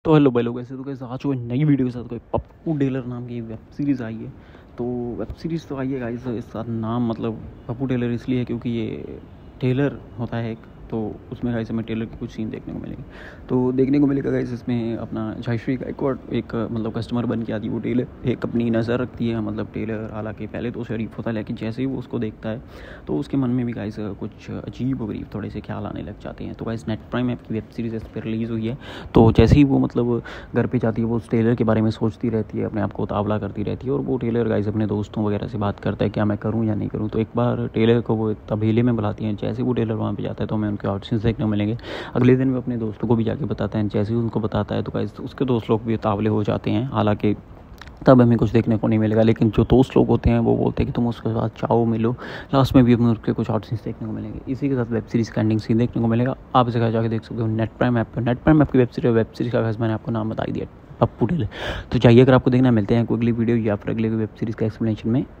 तो हेलो भाई लोग, ऐसे तो कैसे आज कोई नई वीडियो के साथ कोई पप्पू टेलर नाम की वेब सीरीज़ आई है। तो वेब सीरीज़ तो आई है गाइस, इसका नाम मतलब पप्पू टेलर इसलिए है क्योंकि ये टेलर होता है एक, तो उसमें गाइस हमें टेलर के कुछ सीन देखने को मिलेंगे। तो देखने को मिलेगा गाइस इसमें अपना जयश्री गायकवाड एक मतलब कस्टमर बन के आती है। वो टेलर एक अपनी नज़र रखती है, मतलब टेलर हालांकि पहले तो शरीफ होता है, लेकिन जैसे ही वो उसको देखता है तो उसके मन में भी गाइस कुछ अजीब गरीब थोड़े से ख्याल आने लग जाते हैं। तो गाइस नेटप्राइम ऐप की वेब सीरीज़ इस पर रिलीज़ हुई है। तो जैसे ही वो मतलब घर पे जाती है, वो उस टेलर के बारे में सोचती रहती है, अपने आप को उतावला करती रहती है। और वो टेलर गाइस अपने दोस्तों वगैरह से बात करता है क्या मैं करूँ या नहीं करूँ। तो एक बार टेलर को वो तबेले में बुलाती हैं। जैसे वो टेलर वहाँ पे जाता है तो हमें उनके आउटसीन्स देखने को मिलेंगे। अगले दिन वो अपने दोस्तों को भी जाके बताता है। जैसे ही उनको बताता है तो गाइस उसके दोस्त लोग भी उतावले हो जाते हैं। हालांकि तब हमें कुछ देखने को नहीं मिलेगा, लेकिन जो दोस्त लोग होते हैं वो बोलते हैं कि तुम उसके साथ चाहो मिलो। लास्ट में भी हमें उसके कुछ आउट सीन्स देखने को मिलेंगे। इसी के साथ वेब सीरीज़ का एंडिंग सीन देखने को मिलेगा। आप इसे जाकर देख सकते हो नेटप्राइम ऐप पर। नेटप्राइम ऐप की वेब सीरीज़ का मैंने आपको नाम बता दिया, पप्पू टेलर। तो चाहिए अगर आपको देखना, मिलते हैं कोई अगली वीडियो या फिर अगले वेब सीरीज़ का एक्सप्लेनेशन में।